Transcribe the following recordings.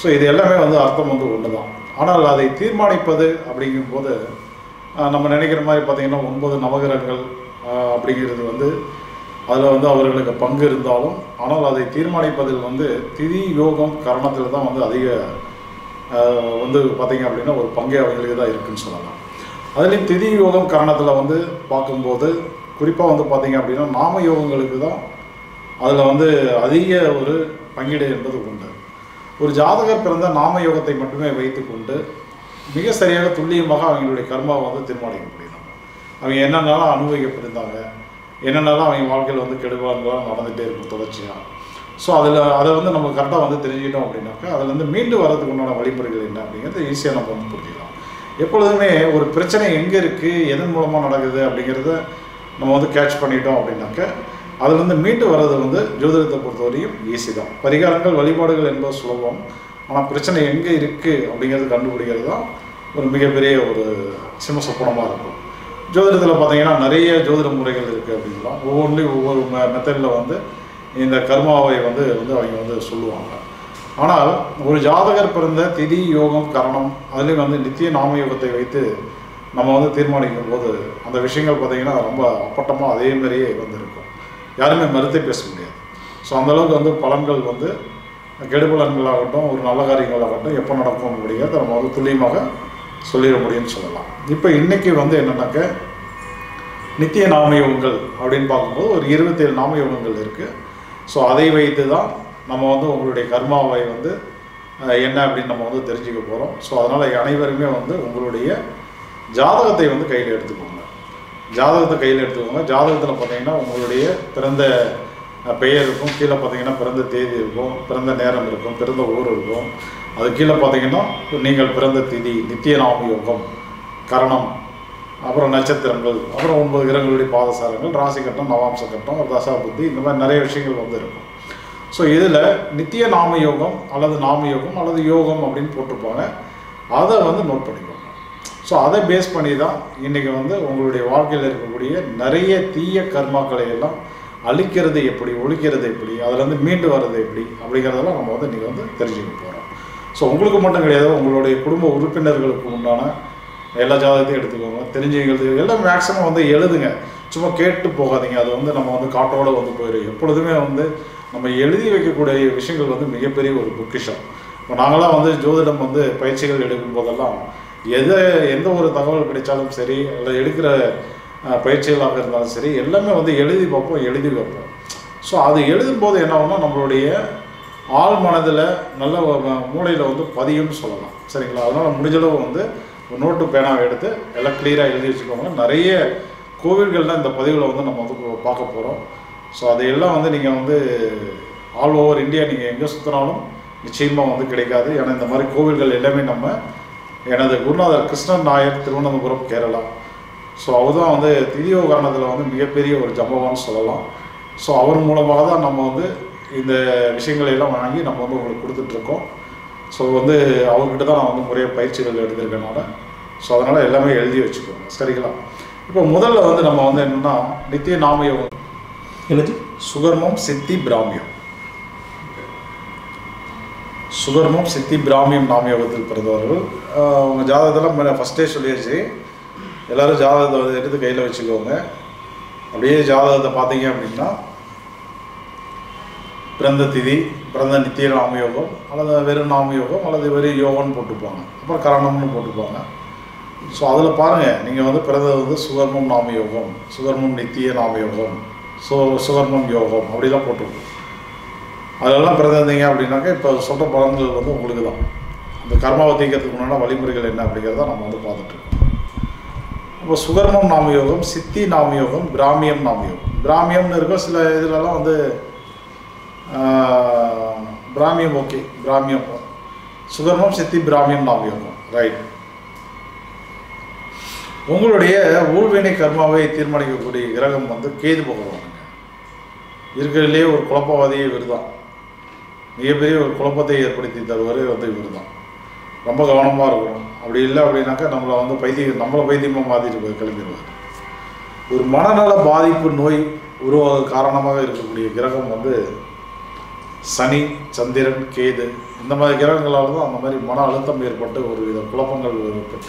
So இது எல்லாமே வந்து அர்த்தம் வந்து ஒன்று தான். ஆனால் அதை தீர்மானிப்பது அப்படிங்கும்போது நம்ம நினைக்கிற மாதிரி பார்த்திங்கன்னா 9 நவகிரகங்கள் அப்படிங்கிறது வந்து அதில் வந்து அவர்களுக்கு பங்கு இருந்தாலும், ஆனால் அதை தீர்மானிப்பதில் வந்து திதி யோகம் கரணத்தில் தான் வந்து அதிக வந்து பார்த்திங்க அப்படின்னா ஒரு பங்கே அவங்களுக்கு தான் இருக்குதுன்னு சொல்லலாம். அதுலேயும் திதி யோகம் கரணத்தில் வந்து பார்க்கும்போது குறிப்பாக வந்து பார்த்திங்க அப்படின்னா நாம யோகங்களுக்கு தான் அதில் வந்து அதிக ஒரு பங்கீடு என்பது உண்டு. ஒரு ஜாதகர் பிறந்த நாம யோகத்தை மட்டுமே வைத்து கொண்டு மிக சரியாக துல்லியமாக அவங்களுடைய கர்மாவை வந்து தீர்மானிக்க முடியும். அவங்க என்னென்னாலும் அனுபவிக்கப்பட்டிருந்தாங்க, என்னென்னாலும் அவங்க வாழ்க்கையில் வந்து கெடுபாடுகளாக நடந்துகிட்டே இருக்கும் தொடர்ச்சியாக. ஸோ அதை வந்து நம்ம கரெக்டாக வந்து தெரிஞ்சுக்கிட்டோம் அப்படின்னாக்கா அதில் வந்து மீண்டு வர்றதுக்கு உண்டான வழிமுறைகள் என்ன அப்படிங்கிறது ஈஸியாக நம்ம வந்து புரிஞ்சுக்கலாம். எப்பொழுதுமே ஒரு பிரச்சனை எங்கே இருக்குது, எதன் மூலமாக நடக்குது அப்படிங்கிறத நம்ம வந்து கேட்ச் பண்ணிட்டோம் அப்படின்னாக்கா அதுலேருந்து மீண்டு வர்றது வந்து ஜோதிடத்தை பொறுத்தவரையும் ஈஸி தான். பரிகாரங்கள் வழிபாடுகள் என்பது சுலபம். ஆனால் பிரச்சனை எங்கே இருக்குது அப்படிங்கிறது கண்டுபிடிக்கிறது தான் ஒரு மிகப்பெரிய ஒரு சிம்மசப்பனமாக இருக்கும். ஜோதிடத்தில் பார்த்திங்கன்னா நிறைய ஜோதிட முறைகள் இருக்குது அப்படின்லாம். ஒவ்வொன்றையும் ஒவ்வொரு மெத்தடில் வந்து இந்த கர்மாவை வந்து அவங்க வந்து சொல்லுவாங்க. ஆனால் ஒரு ஜாதகர் பிறந்த திதி யோகம் கரணம் அதுலேயும் வந்து நித்திய நாம யோகத்தை வைத்து நம்ம வந்து தீர்மானிக்கும் போது அந்த விஷயங்கள் பார்த்திங்கன்னா ரொம்ப அப்பட்டமாக அதே மாதிரியே வந்து இருக்கும். யாருமே மறுத்தே பேச முடியாது. ஸோ அந்தளவுக்கு வந்து பலன்கள் வந்து கெடுபலன்களாகட்டும் ஒரு நல்ல காரியங்களாகட்டும் எப்போ நடக்கும் அப்படிங்கிறத நம்ம வந்து துல்லியமாக சொல்லிட முடியும்னு சொல்லலாம். இப்போ இன்றைக்கி வந்து என்னென்னாக்க நித்திய நாமயோகங்கள் அப்படின்னு பார்க்கும்போது ஒரு 27 நாமயோகங்கள் இருக்குது. ஸோ அதை வைத்து தான் நம்ம வந்து உங்களுடைய கர்மாவை வந்து என்ன அப்படின்னு நம்ம வந்து தெரிஞ்சுக்க போகிறோம். ஸோ அதனால் அனைவருமே வந்து உங்களுடைய ஜாதகத்தை வந்து கையில் எடுத்துக்கோங்க. ஜாதகத்தில் பார்த்தீங்கன்னா உங்களுடைய பிறந்த பெயர் இருக்கும், கீழே பார்த்தீங்கன்னா பிறந்த தேதி இருக்கும், பிறந்த நேரம் இருக்கும், பிறந்த ஊர் இருக்கும். அது கீழே பார்த்தீங்கன்னா நீங்கள் பிறந்த திதி, நித்திய நாம யோகம், கரணம், அப்புறம் நட்சத்திரங்கள், அப்புறம் 9 கிரகங்களுடைய பாதசாரங்கள், ராசி கட்டம், நவாம்ச கட்டம், தசா புத்தி, இந்த மாதிரி நிறைய விஷயங்கள் வந்து இருக்கும். ஸோ இதில் நித்திய நாம யோகம் அல்லது நாம யோகம் அல்லது யோகம் அப்படின்னு போட்டிருப்பாங்க. அதை வந்து நோட் பண்ணிக்கோங்க. ஸோ அதை பேஸ் பண்ணி தான் இன்றைக்கி வந்து உங்களுடைய வாழ்க்கையில் இருக்கக்கூடிய நிறைய தீய கர்மாக்களை எல்லாம் அழிக்கிறது எப்படி, ஒழிக்கிறது எப்படி, அதில் மீண்டு வர்றது எப்படி அப்படிங்கிறதெல்லாம் நம்ம வந்து இன்றைக்கி வந்து தெரிஞ்சுக்க போகிறோம். ஸோ உங்களுக்கு மட்டும் கிடையாது, உங்களுடைய குடும்ப உறுப்பினர்களுக்கு உண்டான எல்லா ஜாதகத்தையும் எடுத்துக்கோங்க, தெரிஞ்சுக்கிறது எல்லாம் மேக்ஸிமம் வந்து எழுதுங்க. சும்மா கேட்டு போகாதீங்க. அது வந்து நம்ம வந்து காட்டோடு வந்து போயிடும். எப்பொழுதுமே வந்து நம்ம எழுதி வைக்கக்கூடிய விஷயங்கள் வந்து மிகப்பெரிய ஒரு பொக்கிஷம். இப்போ நாங்களாம் வந்து ஜோதிடம் வந்து பயிற்சிகள் எடுக்கும் போதெல்லாம் எந்த ஒரு தகவல் கிடைச்சாலும் சரி, இல்லை எடுக்கிற பயிற்சிகளாக இருந்தாலும் சரி, எல்லாமே வந்து எழுதி பார்ப்போம், எழுதி வைப்போம். ஸோ அது எழுதும்போது என்ன ஆகும்னா நம்மளுடைய ஆள் மனதில் நல்ல மூளையில் வந்து பதியும்னு சொல்லலாம். சரிங்களா? அதனால் முடிஞ்சளவு வந்து ஒரு நோட்டு பேனாவை எடுத்து எல்லாம் கிளியராக எழுதி வச்சுக்கோங்க. நிறைய கோவில்களில் இந்த பதிவில் வந்து நம்ம வந்து பார்க்க போகிறோம். ஸோ அதையெல்லாம் வந்து நீங்கள் வந்து ஆல் ஓவர் இந்தியா நீங்கள் எங்கே சுற்றினாலும் நிச்சயமாக வந்து கிடைக்காது. ஏன்னா இந்த மாதிரி கோவில்கள் எல்லாமே நம்ம எனது குருநாதர் கிருஷ்ணன் நாயர், திருவனந்தபுரம், கேரளா. ஸோ அவர் தான் வந்து திதியோகரணத்தில் வந்து மிகப்பெரிய ஒரு ஜம்பவான்னு சொல்லலாம். ஸோ அவர் மூலமாக தான் நம்ம வந்து இந்த விஷயங்களை எல்லாம் வாங்கி நம்ம வந்து உங்களுக்கு கொடுத்துட்ருக்கோம். ஸோ வந்து அவர்கிட்ட தான் நான் வந்து முறைய பயிற்சிகள் எடுத்திருக்கனால ஸோ அதனால் எல்லாமே எழுதி வச்சுக்கோங்க. சரிங்களா? இப்போ முதல்ல வந்து நம்ம வந்து என்னென்னா நித்திய நாமயோகம் என்னது சுகர்மம் சித்தி பிராமியம். சுகர்மம் சித்தி பிராமியம் நாமயோகத்தில் பிறந்தவர்கள் அவங்க ஜாதகத்தெல்லாம் ஃபஸ்ட்டே சொல்லியாச்சு. எல்லோரும் ஜாதகத்தை வந்து எடுத்து கையில் வச்சுக்கோங்க. அப்படியே ஜாதகத்தை பார்த்தீங்க அப்படின்னா பிறந்த திதி, பிறந்த நித்திய நாமயோகம் அல்லது வெறும் நாமயோகம் அல்லது வெறும் யோகம்னு போட்டுப்பாங்க, அப்புறம் கரணம்னு போட்டுப்பாங்க. ஸோ அதில் பாருங்கள், நீங்கள் வந்து பிறந்தது வந்து சுகர்மம் நாமயோகம், சுகர்மம் நித்திய நாமயோகம், சுகர்மம் யோகம் அப்படிலாம் போட்டுருக்கோம். அதெல்லாம் பிறந்திருந்தீங்க அப்படின்னாக்கா இப்போ சொல்கிற பலன்கள் வந்து உங்களுக்கு தான். இந்த கர்மாவை தீர்க்கிறதுக்கு முன்னாடி வழிமுறைகள் என்ன அப்படிங்கிறத நம்ம வந்து பார்த்துட்ருக்கோம். இப்போ சுகர்மம் நாமயோகம், சித்தி நாமயோகம், பிராமியம் நாமயோகம். பிராமியம்னு இருக்கும் சில இதிலெல்லாம் வந்து பிராமியம். ஓகே, பிராமியம், சுகர்மம் சித்தி பிராமியம் நாமயோகம். ரைட். உங்களுடைய ஊழ்வினை கர்மாவை தீர்மானிக்கக்கூடிய கிரகம் வந்து கேது பகவான். இருக்கிறதுலேயே ஒரு குழப்பவாதியே இவர் தான். மிகப்பெரிய ஒரு குழப்பத்தை ஏற்படுத்தி தருவார் வந்து இவர் தான். ரொம்ப கவனமாக இருக்கணும். அப்படி இல்லை அப்படின்னாக்கா நம்மளை வந்து பைத்தியமாக மாற்றிட்டு போய் கிளம்பிடுவார். ஒரு மனநல பாதிப்பு நோய் உருவாக காரணமாக இருக்கக்கூடிய கிரகம் வந்து சனி, சந்திரன், கேது இந்த மாதிரி கிரகங்களால் தான் அந்த மாதிரி மன அழுத்தம் ஏற்பட்டு ஒரு வித குழப்பங்கள் ஏற்பட்டு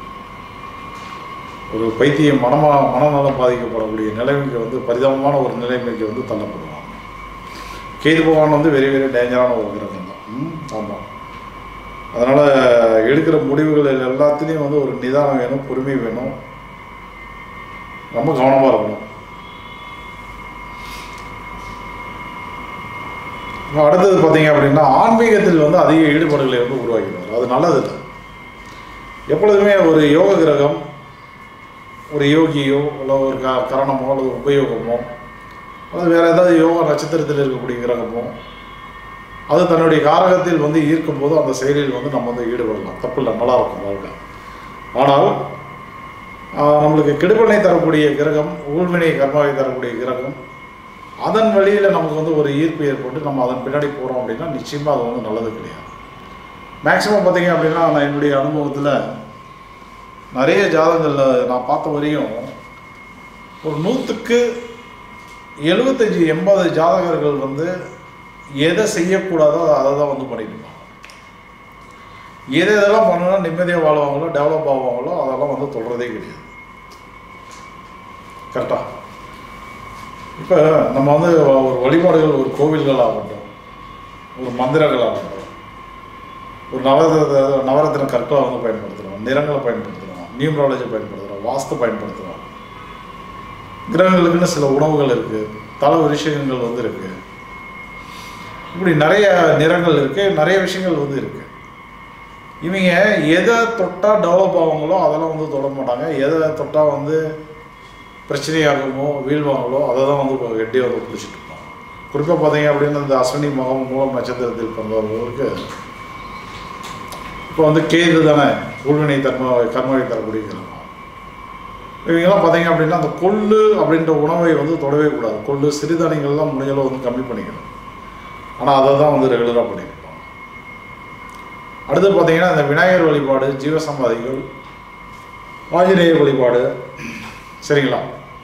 ஒரு பைத்தியம் மனநலம் பாதிக்கப்படக்கூடிய நிலைமைக்கு வந்து பரிதாபமான ஒரு நிலைமைக்கு வந்து தள்ளப்படுவாங்க. கேது பகவான் வந்து வெரி வெரி டேஞ்சரான ஒரு கிரகம் தான். ஆமாம். அதனால் எடுக்கிற முடிவுகள் எல்லாத்துலேயும் வந்து ஒரு நிதானம் வேணும், பொறுமை வேணும், ரொம்ப கவனமாக இருக்கணும். அடுத்தது பார்த்தீங்க அப்படின்னா ஆன்மீகத்தில் வந்து அதிக ஈடுபாடுகளை வந்து உருவாக்கிடுவார். அது நல்லது இல்லை. எப்பொழுதுமே ஒரு யோக கிரகம், ஒரு யோகியோ இல்லை ஒரு கரணமோ அல்லது உபயோகமோ அல்லது வேறு ஏதாவது யோகா நட்சத்திரத்தில் இருக்கக்கூடிய கிரகமோ அது தன்னுடைய காரகத்தில் வந்து ஈர்க்கும் போது அந்த செயலில் வந்து நம்ம வந்து ஈடுபடலாம், தப்பு இல்லை, நல்லா இருக்கும் வாழ்க்கை. ஆனால் நம்மளுக்கு கெடுபனை தரக்கூடிய கிரகம், ஊழ்வினை கர்மாவை தரக்கூடிய கிரகம், அதன் வழியில் நமக்கு வந்து ஒரு ஈர்ப்பு ஏற்பட்டு நம்ம அதன் பின்னாடி போகிறோம் அப்படின்னா நிச்சயமாக அது வந்து நல்லது கிடையாது. மேக்ஸிமம் பார்த்தீங்க அப்படின்னா நான் என்னுடைய அனுபவத்தில் நிறைய ஜாதகங்களில் நான் பார்த்த வரையும் ஒரு 100க்கு 75-80 ஜாதகர்கள் வந்து எதை செய்யக்கூடாதோ அதை தான் வந்து பண்ணிட்டு இருப்பாங்க. எதெல்லாம் பண்ணணும்னா நிம்மதியாக வாழ்வாங்களோ, டெவலப் ஆவாங்களோ அதெல்லாம் வந்து தொடர்றதே கிடையாது. கரெக்டாக இப்போ நம்ம வந்து ஒரு வழிபாடுகள், ஒரு கோவில்கள் ஆகட்டும், ஒரு மந்திரங்கள் ஆகட்டும், ஒரு நவரத்தின கற்களை வந்து பயன்படுத்துகிறோம், நிறங்களை பயன்படுத்துகிறோம், நியூமராலஜி பயன்படுத்துகிறோம், வாஸ்து பயன்படுத்துகிறோம். கிரகங்களுக்குன்னு சில உணவுகள் இருக்குது, தல விஷயங்கள் வந்து இருக்குது, இப்படி நிறைய நிறங்கள் இருக்குது, நிறைய விஷயங்கள் வந்து இருக்குது. இவங்க எதை தொட்டால் டெவலப் ஆகுங்களோ அதெல்லாம் வந்து தொட மாட்டாங்க. எதை தொட்டால் வந்து பிரச்சனையாகுமோ வீழ்வாங்களோ அதை தான் வந்து கெட்டியாக வந்து பிடிச்சிட்டு இருப்பாங்க. குறிப்பாக பார்த்தீங்க அப்படின்னா இந்த அஸ்வினி மகம் மூலம் நட்சத்திரத்தில் பிறந்தவர்களுக்கு இப்போ வந்து கேது தானே ஊழ்வினை கர்மாவை தரக்கூடிய கிரகம். இவங்கெல்லாம் பார்த்தீங்க அப்படின்னா அந்த கொள்ளு அப்படின்ற உணவை வந்து தொடவே கூடாது. கொள்ளு, சிறுதானியங்கள்லாம் முடிஞ்சளவு வந்து கம்மி பண்ணிக்கணும். ஆனால் அதை தான் வந்து ரெகுலராக பண்ணியிருப்பாங்க. அடுத்து பார்த்தீங்கன்னா இந்த விநாயகர் வழிபாடு, ஜீவசமாதிகள், ஆஞ்சநேயர் வழிபாடு, சரிங்களா,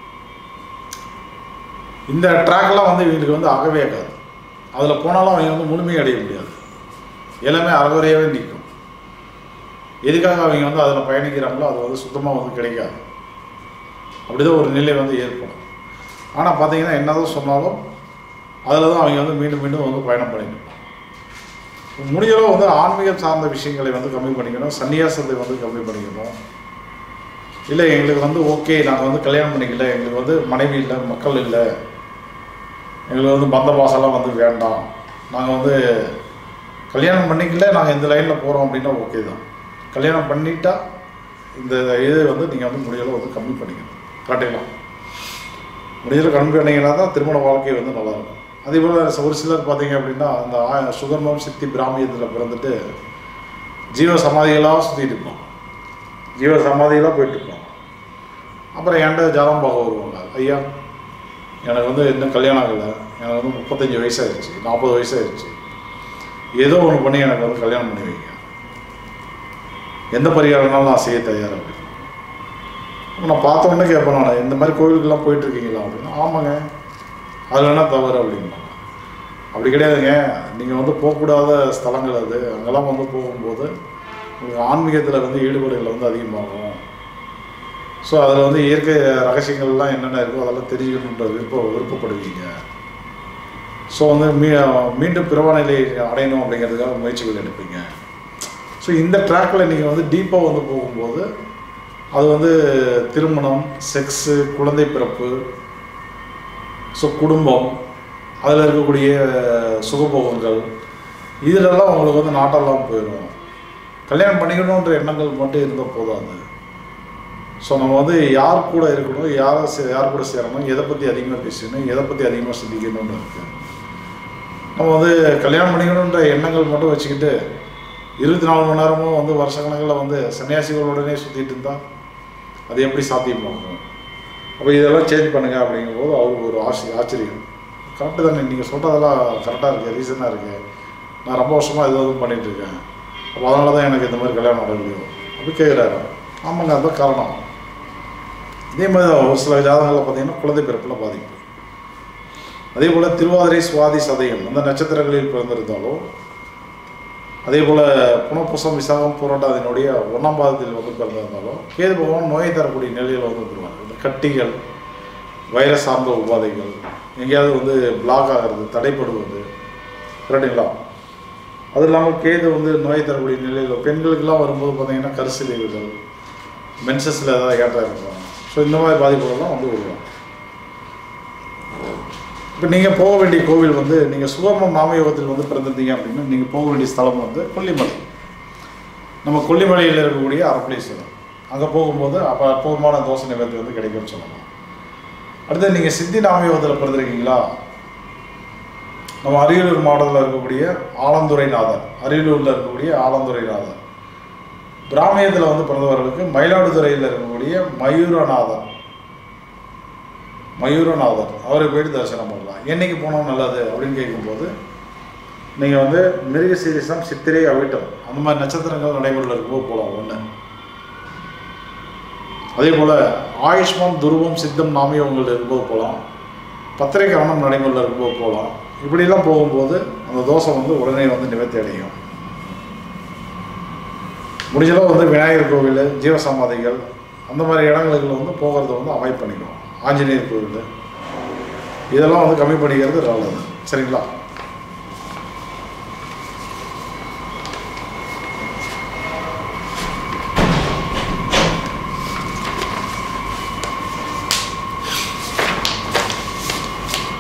இந்த ட்ராக்லாம் வந்து இவங்களுக்கு வந்து ஆகவே ஆகாது. அதில் போனாலும் அவங்க வந்து முழுமையை அடைய முடியாது, எல்லாமே அறகுறையாகவே நிற்கும். எதுக்காக அவங்க வந்து அதில் பயணிக்கிறாங்களோ அது வந்து சுத்தமாக வந்து கிடைக்காது. அப்படிதான் ஒரு நிலை வந்து ஏற்படும். ஆனால் பார்த்தீங்கன்னா என்னதான் சொன்னாலும் அதில் தான் அவங்க வந்து மீண்டும் மீண்டும் வந்து பயணம் பண்ணிக்கணும். முடியளவு வந்து ஆன்மீகம் சார்ந்த விஷயங்களை வந்து கம்மி பண்ணிக்கணும், சன்னியாசத்தை வந்து கம்மி பண்ணிக்கணும். இல்லை எங்களுக்கு வந்து ஓகே, நாங்கள் வந்து கல்யாணம் பண்ணிக்கல, எங்களுக்கு வந்து மனைவி இல்லை, மக்கள் இல்லை, எங்களுக்கு வந்து பந்த பாசெல்லாம் வந்து வேண்டாம், நாங்கள் வந்து கல்யாணம் பண்ணிக்கல, நாங்கள் இந்த லைனில் போகிறோம் அப்படின்னா ஓகே தான். கல்யாணம் பண்ணிட்டா இந்த இதை வந்து நீங்கள் வந்து முடியளவு வந்து கம்மி பண்ணிக்கணும். கரெக்டுங்களா? முடியளவு கம்மி பண்ணிங்கன்னா தான் திருமண வாழ்க்கை வந்து நல்லாயிருக்கும். அதே போல் ஒரு சிலர் பார்த்தீங்க அப்படின்னா அந்த சுகர்மம் சித்தி பிராமியத்தில் பிறந்துட்டு ஜீவ சமாதிகளாக சுற்றிட்டு இருப்போம், ஜீவ சமாதிகளாக போயிட்டுருப்போம். அப்புறம் என்கிட்ட ஜாதகம் பார்க்க வருவாங்க, ஐயா எனக்கு வந்து இன்னும் கல்யாணம் ஆகலை, எனக்கு வந்து 35 வயசாகிடுச்சு, 40 வயசாகிடுச்சு, ஏதோ ஒன்று பண்ணி எனக்கு வந்து கல்யாணம் பண்ணி வைங்க, எந்த பரிகாரம்னாலும் நான் செய்ய தயார் அப்படின்னு. நான் பார்த்த உடனே கேட்பேன், நான் இந்த மாதிரி கோவிலுக்கெல்லாம் போயிட்டுருக்கீங்களா அப்படின்னா, ஆமாங்க, அதில் என்ன தவறு அப்படின்னா, அப்படி கிடையாதுங்க, நீங்கள் வந்து போகக்கூடாத ஸ்தலங்கள் அது, அங்கெல்லாம் வந்து போகும்போது உங்களுக்கு ஆன்மீகத்தில் வந்து ஈடுபாடுகள் வந்து அதிகமாகும். ஸோ அதில் வந்து இயற்கை ரகசியங்கள்லாம் என்னென்ன இருக்கோ அதெல்லாம் தெரிஞ்சுக்கணுன்ற விருப்பப்படுவீங்க. ஸோ வந்து மீண்டும் பிறவாநிலை அடையணும் அப்படிங்கிறதுக்காக முயற்சிகள் எடுப்பீங்க. ஸோ இந்த ட்ராக்கில் நீங்கள் வந்து டீப்பாக வந்து போகும்போது அது வந்து திருமணம், செக்ஸு, குழந்தை பிறப்பு, ஸோ குடும்பம், அதில் இருக்கக்கூடிய சுகபோகங்கள், இதிலெல்லாம் உங்களுக்கு வந்து நாட்டெல்லாம் போயிடும். கல்யாணம் பண்ணிக்கணுன்ற எண்ணங்கள் மட்டும் இருந்தால் போதாது. ஸோ நம்ம வந்து யார் கூட இருக்கணும், யார் கூட சேரணும், எதை பற்றி அதிகமாக பேசணும், எதை பற்றி அதிகமாக சிந்திக்கணும்னு இருக்குது. நம்ம வந்து கல்யாணம் பண்ணிக்கணுன்ற எண்ணங்கள் மட்டும் வச்சுக்கிட்டு 24 மணி நேரமும் வந்து வருஷக்கணக்கில் வந்து சன்னியாசிகளுடனே சுற்றிட்டு இருந்தால் அது எப்படி சாத்தியமாகும்? அப்போ இதெல்லாம் சேஞ்ச் பண்ணுங்கள் அப்படிங்கும்போது அவருக்கு ஒரு ஆச்சரியம். கரெக்டு தானே, நீங்கள் சொல்கிறதெல்லாம் கரெக்டாக இருக்குது, ரீசனாக இருக்குது, நான் ரொம்ப வருஷமாக எதுவும் பண்ணிகிட்ருக்கேன், அப்போ அதனால தான் எனக்கு இந்த மாதிரி கல்யாணம் நடக்கலையோ அப்படி கேட்குறாரு. ஆமாங்க, அதுதான் காரணம். இதே மாதிரி தான் ஒரு சில ஜாதகங்களில் பார்த்தீங்கன்னா குழந்தை பிறப்பில் பாதிப்பு. அதே போல் திருவாதிரை சுவாதி சதயம் அந்த நட்சத்திரங்களில் பிறந்திருந்தாலோ, அதே போல் புனப்புசம் விசாகம் பூரட்டாதினுடைய 1ஆம் பாதத்தில் வந்து பிறந்திருந்தாலோ கேது பகவான் நோயை தரக்கூடிய நிலையில் வந்து வந்துருவாங்க. இந்த கட்டிகள், வைரஸ் சார்ந்த உபாதைகள், எங்கேயாவது வந்து பிளாக் ஆகிறது, தடைப்படுவது, கரெக்டுங்களா? அது இல்லாமல் கேது வந்து நோயை தரக்கூடிய நிலையில் பெண்களுக்கெல்லாம் வரும்போது பார்த்திங்கன்னா கருசிதைவுகள், மென்சஸில் ஏதாவது ஏற்றம் இருப்பாங்க. ஸோ இந்த மாதிரி பாதிப்புகள்லாம் வந்து வருவாங்க. இப்போ நீங்கள் போக வேண்டிய கோவில் வந்து நீங்கள் சுவர்ணம் நாமயோகத்தில் வந்து பிறந்திருந்தீங்க அப்படின்னா நீங்கள் போக வேண்டிய ஸ்தலம் வந்து கொல்லிமலை. நம்ம கொல்லிமலையில் இருக்கக்கூடிய அரப்பளீஸ்வரர், அங்கே போகும்போது அப்போ அற்புதமான தோசை நிவர்த்தி வந்து கிடைக்கும்னு சொல்லலாம். அடுத்து நீங்கள் சித்தி நாமயோகத்தில் பிறந்திருக்கீங்களா, நம்ம அரியலூர் மாவட்டத்தில் இருக்கக்கூடிய ஆலந்துரைநாதர், அரியலூரில் இருக்கக்கூடிய ஆலந்துரைநாதர். பிராமியத்தில் வந்து பிறந்தவர்களுக்கு மயிலாடுதுறையில் இருக்கக்கூடிய மயூரநாதர் அவரை போயிட்டு தரிசனம் பண்ணலாம். என்னைக்கு போனோம் நல்லது அப்படின்னு கேட்கும்போது நீங்கள் வந்து மிருகசீரிசம், சித்திரை, அவிட்டம் அந்த மாதிரி நட்சத்திரங்கள் நடைமுறையில் இருக்கும்போது போகலாம் ஒன்று. அதே போல் ஆயுஷ்மான், துருவம், சித்தம் நாமயோகங்கள் இருக்கும்போது போகலாம். பத்திரை கரணம் நடைமுறையில் இருக்கும்போது போகலாம். இப்படிலாம் போகும்போது அந்த தோஷம் வந்து உடனே வந்து நிவர்த்தி அடையும். முடிஞ்சளவு வந்து விநாயகர் கோவில், ஜீவசமாதிகள் அந்த மாதிரி இடங்களுக்கு வந்து போகிறத வந்து அவாய்ட் பண்ணிக்கணும். ஆஞ்சநேயர் கோவில் இதெல்லாம் வந்து கம்மி பண்ணிக்கிறது நல்லது. சரிங்களா?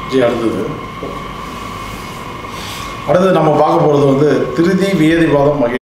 அடுத்தது நம்ம பார்க்க போகிறது வந்து திருதி வியதிபாதம் மகேஷ்.